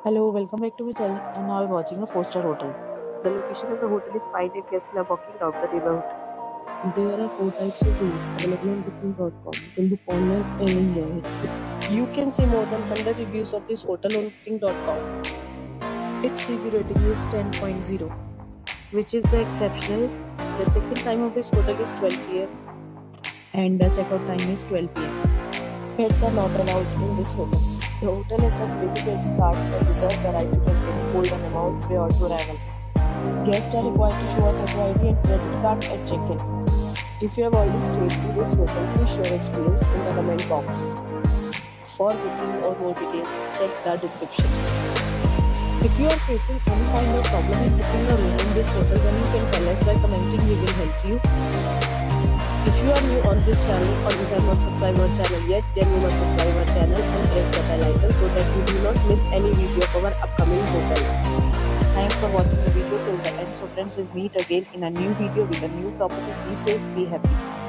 Hello, welcome back to my channel and now we're watching a 4-star hotel. The location of the hotel is fine if guests love walking around the neighborhood. There are 4 types of rooms available on booking.com. You can book online and enjoy it. You can see more than 100 reviews of this hotel on booking.com. Its review rating is 10.0, which is the exceptional. The check-in time of this hotel is 12 p.m. and the checkout time is 12 p.m. Pets are not allowed in this hotel. The hotel has some basic entry cards and reserves the right to temporarily hold an amount prior to arrival. Guests are required to show a photo ID and credit card at check-in. If you have already stayed in this hotel, please share your experience in the comment box. For booking or more details, check the description. If you are facing any kind of problem in booking a room in this hotel, then you can tell us by commenting. We will help you. If you are new on this channel or you have not subscribed our channel yet, then you must subscribe our channel and press the bell icon so that you do not miss any video of our upcoming hotel. Thanks for watching the video till the end. So friends, we'll meet again in a new video with a new property. Be safe, be happy.